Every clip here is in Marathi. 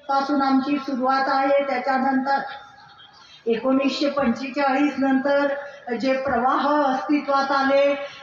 पासून आमची सुरुवात आहे। त्याच्यानंतर 1945 नंतर जे प्रवाह अस्तित्वात आले,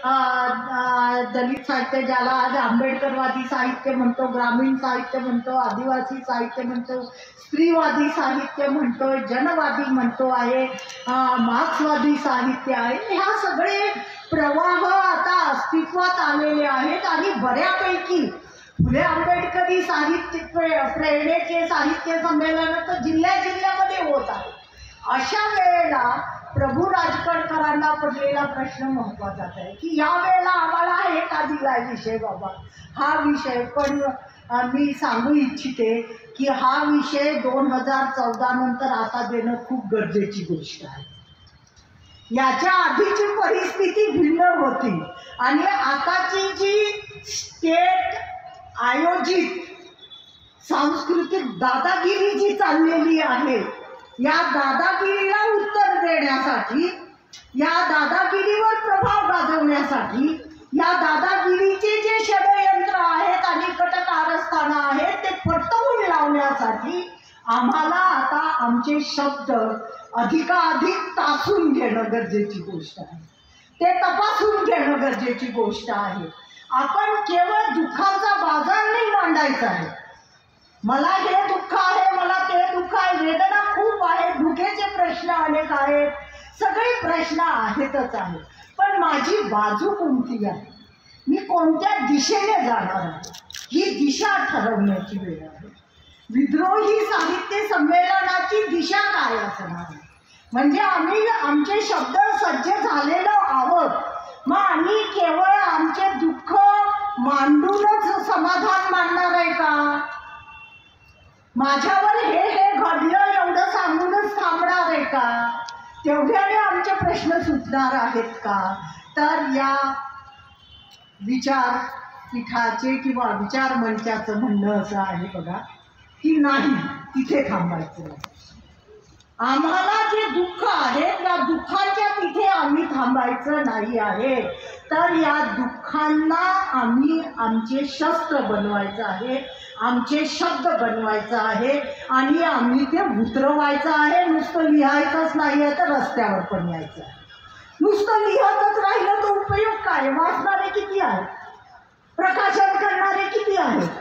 दलित साहित्य ज्याला आज आंबेडकरवादी साहित्य म्हणतो, ग्रामीण साहित्य म्हणतो, आदिवासी साहित्य म्हणतो, स्त्रीवादी साहित्य म्हणतो, जनवादी म्हणतो आहे, मार्क्सवादी साहित्य आहे, ह्या सगळे प्रवाह आता अस्तित्वात आलेले आहेत। आणि बऱ्यापैकी फुले आंबेडकरी साहित्य प्रेरणेचे साहित्य संमेलन तर जिल्ह्यामध्ये होत आहे। अशा वेळेला प्रभू राजकरकरांना पडलेला प्रश्न महत्त्वाचा आहे की या वेळेला आम्हाला हे का दिलाय विषय बाबा, हा विषय पण मी सांगू इच्छिते की हा विषय 2014 नंतर आता देणं खूप गरजेची गोष्ट आहे। याच्या आधीची परिस्थिती भिन्न होती आणि आताची जी स्टेट आयोजित सांस्कृतिक दादागिरी जी चाललेली आहे, या दादागिरीला उत्तर देण्यासाठी, या दादागिरीवर प्रभाव गाजवण्यासाठी, या दादागिरीचे जे षडयंत्र आहेत आणि कटकारस्थानं आहेत ते पटवून लावण्यासाठी आम्हाला आता आमचे शब्द अधिकाधिक तासून घेणं गरजेची गोष्ट आहे, ते तपासून घेणं गरजेची गोष्ट आहे। आपण केवळ दुःखाचा बाजार नाही मांडायचा आहे, मला हे दुःख आहे, मला ते दुःख आहे, वेदना खूप आहे, दुःखेचे प्रश्न अनेक आहेत, सगळे प्रश्न आहेतच आहेत, पण माझी बाजू कोणती आहे, मी कोणत्या दिशेने जाणार आहे, ही दिशा ठरवण्याची वेळ आहे। विद्रोही साहित्य संमेलनाची दिशा काय असणार आहे, म्हणजे आम्ही आमचे शब्द सज्ज झालेलो आहोत, मग आम्ही केवळ आमचे दुःख मांडूनच समाधान मानणार आहे का, माझ्यावर हे घडलं एवढं सांगूनच थांबणार आहे का, तेवढ्याने आमचे प्रश्न सुटणार आहेत का। तर या विचारपीठाचे किंवा विचार मंचाचं म्हणणं असं आहे बघा की नाही, तिथे थांबायचं नाही, आम्हाला जे दुःख आहे त्या दुःखाच्या तिथे आम्ही थांबायचं नाही आहे, तर या दुःखांना आम्ही आमचे शस्त्र बनवायचं आहे, आमचे शब्द बनवायचं आहे आणि आम्ही ते उतरवायचं आहे। नुसतं लिहायचंच नाही आहे तर रस्त्यावर पण यायचं आहे, नुसतं लिहतच राहिलं तर उपयोग काय, वाचणारे किती आहेत, प्रकाशन करणारे किती आहेत,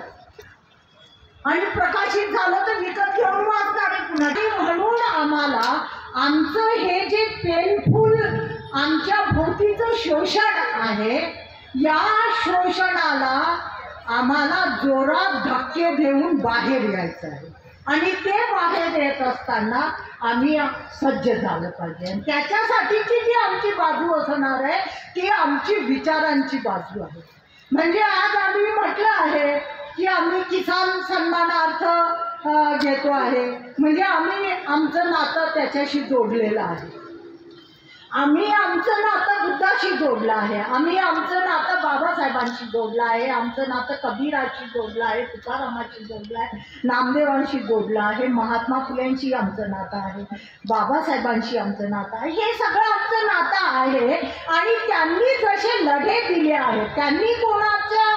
आणि प्रकाशित झालं तर विकत घेऊन वाचणारे पुन्हा। म्हणून आम्हाला आमचं हे जे पेनफुल आमच्या भोवतीचं शोषण आहे, या शोषणाला आम्हाला जोरात धक्के देऊन बाहेर यायचं आहे आणि ते बाहेर येत असताना आम्ही सज्ज झालं पाहिजे। आणि त्याच्यासाठीची जी आमची बाजू असणार आहे ती आमची विचारांची बाजू आहे। म्हणजे आज आम्ही म्हटलं आहे की आम्ही किसान सन्मानार्थ घेतो आहे, म्हणजे आम्ही आमचं नातं त्याच्याशी जोडलेलं आहे, आम्ही आमचं नातं बुद्धाशी जोडलं आहे, आम्ही आमचं नातं बाबासाहेबांशी जोडलं आहे, आमचं नातं कबीराशी जोडलं आहे, तुकारामाशी जोडलं आहे, नामदेवांशी जोडलं आहे, महात्मा फुलेंशी आमचं नातं आहे, बाबासाहेबांशी आमचं नातं आहे, हे सगळं आमचं नातं आहे। आणि त्यांनी जसे लढे दिले आहेत, त्यांनी कोणाच्या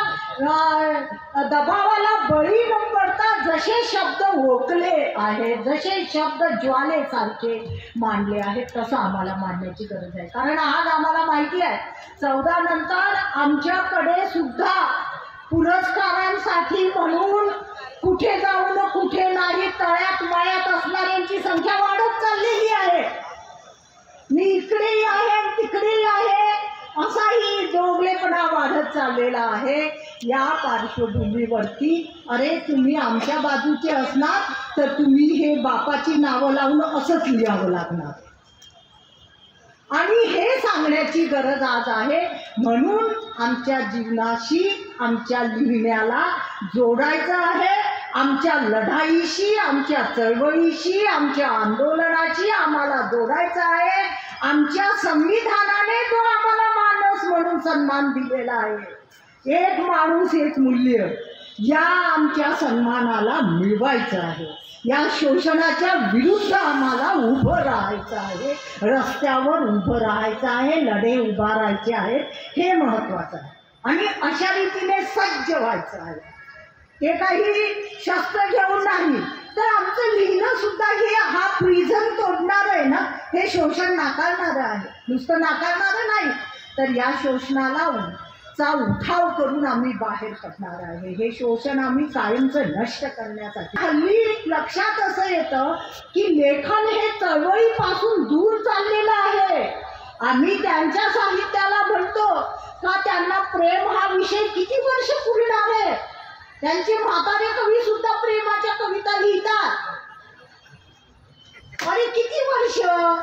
दबावाला बळी न पडता जसे शब्द ओकले आहेत, जसे शब्द ज्वालेसारखे मांडले आहेत, तसं आम्हाला मांडण्याची गरज आहे। कारण आज आम्हाला माहिती आहे 14 नंतर आमच्याकडे सुद्धा पुरस्कारांसाठी म्हणून कुठे जाऊन कुठे नाही तळ्यात मळ्यात असणाऱ्यांची संख्या वाढत चाललेली आहे, मी इकडेही आहे तिकडेही आहे असाही जोगलेपणा वाढत चाललेला आहे। या पार्श्वभूमीवरती अरे तुम्ही आमच्या बाजूचे असणार तर तुम्ही हे बापाची नावं लावून असंच लिहावं लागणार, आणि हे सांगण्याची गरज आज आहे। म्हणून आमच्या जीवनाशी, आमच्या लिहिण्याला जोडायचं आहे, आमच्या लढाईशी, आमच्या चळवळीशी, आमच्या आंदोलनाशी आम्हाला जोडायचं आहे। आमच्या संविधानाने जो आम्हाला माणूस म्हणून सन्मान दिलेला आहे, एक माणूस एक मूल्य, या आमच्या सन्मानाला मिळवायचं आहे। या शोषणाच्या विरुद्ध आम्हाला उभं राहायचं आहे, रस्त्यावर उभं राहायचं आहे, लढे उभारायचे आहेत, हे महत्त्वाचं आहे। आणि अशा रीतीने सज्ज व्हायचं आहे, ते काही शस्त्र घेऊन नाही तर शोषण नाकारणारं आहे, नुसतं नाकारणारं नाही तर या शोषणाला चा उठाव करून आम्ही बाहेर पडणार आहे. हे शोषण आम्ही कायमचं नष्ट करण्यासाठी. हल्ली लक्षात असं येतं की लेखन हे चळवळीपासून दूर चाललेलं आहे. आम्ही त्यांच्या साहित्याला म्हणतो का त्यांना प्रेम हा विषय किती वर्ष पुरणार आहे. त्यांचे म्हातारे कवी सुद्धा प्रेमाच्या कविता लिहितात. अरे किती वर्ष.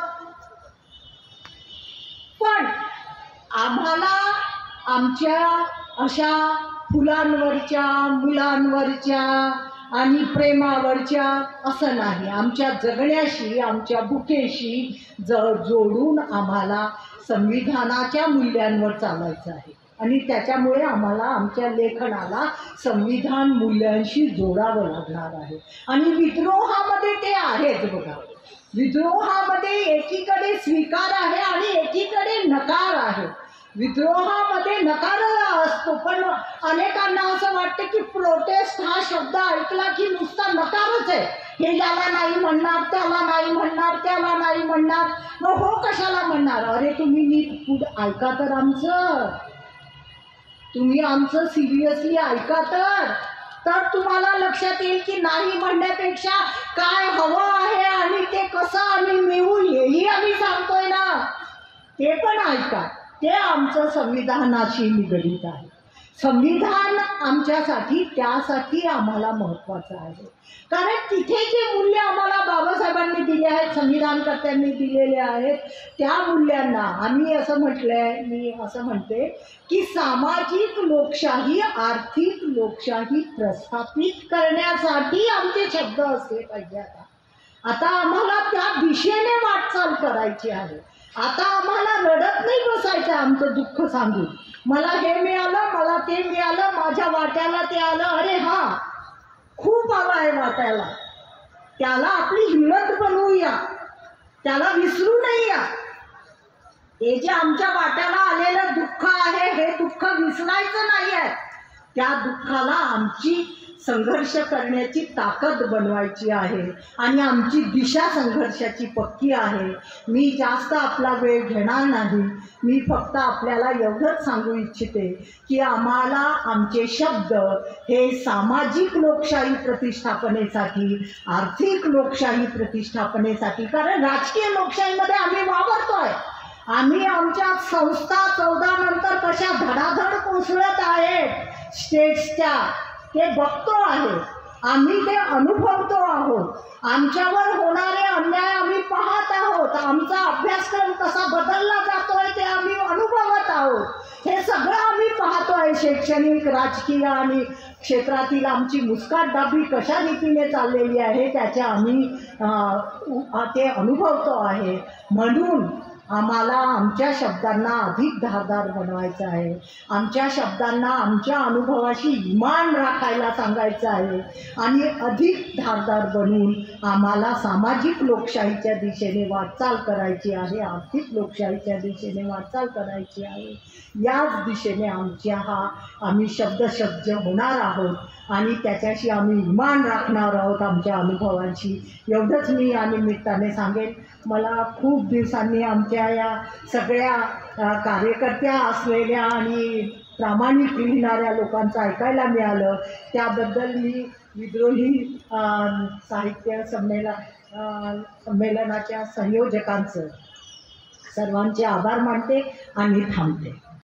पण आम्हाला आमच्या अशा फुलांवरच्या, मुलांवरच्या आणि प्रेमावरच्या असं नाही, आमच्या जगण्याशी, आमच्या भुकेशी जोडून आम्हाला संविधानाच्या मूल्यांवर चालायचं आहे. आणि त्याच्यामुळे आम्हाला आमच्या लेखनाला संविधान मूल्यांशी जोडावं लागणार आहे. आणि विद्रोहामध्ये ते आहेच बघा. विद्रोहामध्ये एकीकडे स्वीकार आहे आणि एकीकडे नकार आहे. विद्रोहामध्ये नकार असतो, पण अनेकांना असं वाटतं की प्रोटेस्ट हा शब्द ऐकला की नुसता नकारच आहे. हे याला नाही म्हणणार, त्याला नाही म्हणणार, त्याला नाही म्हणणार, मग हो कशाला म्हणणार. अरे तुम्ही नीट पुढं ऐका तर आमचं, तुम्ही आमचं सिरियसली ऐका तर तुम्हाला लक्षात येईल की नाही म्हणण्यापेक्षा काय हवं आहे आणि ते कसं आम्ही मिळवू हेही आम्ही सांगतोय ना, ते पण ऐका. ते आमचं संविधानाशी निगडीत आहे. संविधान आमच्यासाठी त्यासाठी आम्हाला महत्त्वाचं आहे, कारण तिथे जे मूल्य आम्हाला बाबासाहेबांनी दिले आहेत, संविधानकर्त्यांनी दिलेले आहेत, त्या मूल्यांना आम्ही असं म्हटलंय, मी असं म्हणते की सामाजिक लोकशाही, आर्थिक लोकशाही प्रस्थापित करण्यासाठी आमचे शब्द असले पाहिजे. आता आम्हाला त्या दिशेने वाटचाल करायची आहे. आता आम्हाला रडत नाही बसायचं आमचं दुःख सांगून, मला हे मिळालं, मला ते मिळालं, माझ्या वाट्याला ते आलं. अरे हां, खूप आलं आहे वाट्याला, त्याला आपली हिंमत बनवूया, त्याला विसरू नाही या. हे जे आमच्या वाट्याला आलेलं दुःख आहे, हे दुःख विसरायचं नाही आहे. त्या दुःखाला आमची संघर्ष करण्याची ताकद बनवायची आहे आणि आमची दिशा संघर्षाची पक्की आहे. मी जास्त आपला वेळ घेणार नाही. मी फक्त आपल्याला एवढंच सांगू इच्छिते की आम्हाला आमचे शब्द हे सामाजिक लोकशाही प्रतिष्ठापनेसाठी, आर्थिक लोकशाही प्रतिष्ठापनेसाठी, कारण राजकीय लोकशाहीमध्ये आम्ही वावरतोय. आम्ही आमच्या संस्था 14 नंतर कशा धडाधड कोसळत आहेत स्टेट्सच्या, ते बघतो आहे, आम्ही ते अनुभवतो आहोत. आमच्यावर होणारे अन्याय आम्ही पाहत आहोत. आमचा अभ्यासक्रम कसा बदलला जातोय ते आम्ही अनुभवत आहोत. हे सगळं आम्ही पाहतोय. शैक्षणिक, राजकीय आणि क्षेत्रातील आमची मुस्काटदाबी कशा रीतीने चाललेली आहे त्याच्या आम्ही ते अनुभवतो आहे. म्हणून आम्हाला आमच्या शब्दांना अधिक धारदार बनवायचं आहे. आमच्या शब्दांना आमच्या अनुभवाशी इमान राखायला सांगायचं आहे आणि अधिक धारदार बनवून आम्हाला सामाजिक लोकशाहीच्या दिशेने वाटचाल करायची आहे, आर्थिक लोकशाहीच्या दिशेने वाटचाल करायची आहे. याच दिशेने आम्ही शब्दसज्ज होणार आहोत आणि त्याच्याशी आम्ही इमान राखणार आहोत आमच्या अनुभवांशी. एवढंच मी या निमित्ताने सांगेन. मला खूप दिवसांनी आमच्या या सगळ्या कार्यकर्त्या असलेल्या आणि प्रामाणिक लिहिणाऱ्या लोकांचं ऐकायला मिळालं. त्याबद्दल मी विद्रोही साहित्य संमेलनाच्या संयोजकांचं सर्वांचे आभार मानते आणि थांबते.